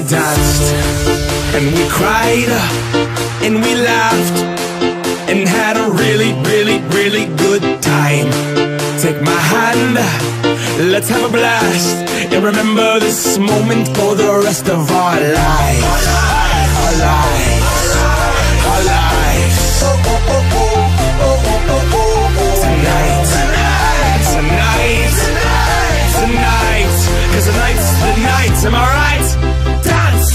danced, and we cried, and we laughed, and had a really, really, really good time. Take my hand, let's have a blast, and remember this moment for the rest of our lives. Our lives, our lives. Tonight, tonight, tonight, 'cause tonight's the night, am I right? Dance!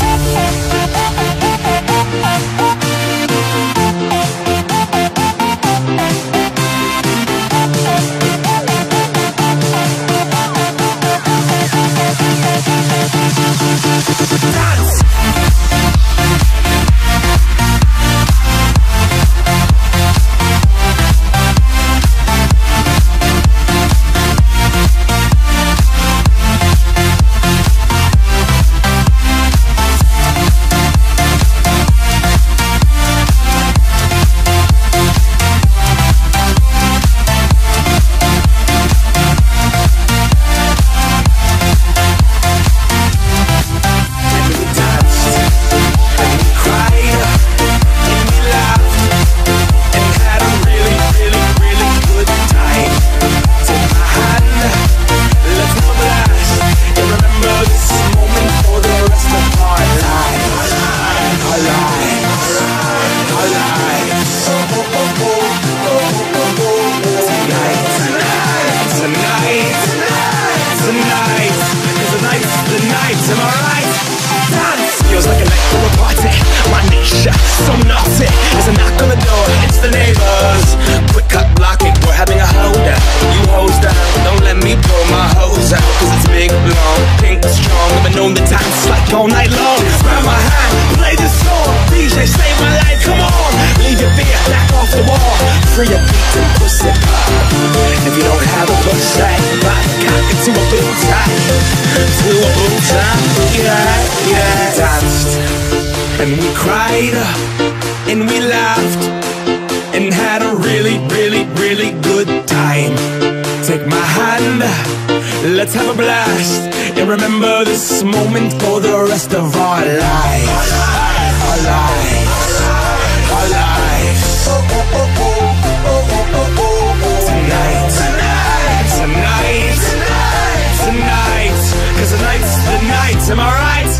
All night long, grab my hand, play this song. DJ, save my life, come on. Leave your fear back off the wall. Free your beat and pussy pop. If you don't have a pussy, pop cock into a boot tie. To a boot tie, yeah, yeah. Danced, and we cried, and we laughed, and had a really, really, really good time. Take my hand, let's have a blast, and remember this moment for the rest of our lives. Our lives, our lives. Tonight, tonight, tonight, tonight, 'cause tonight's the night, am I right?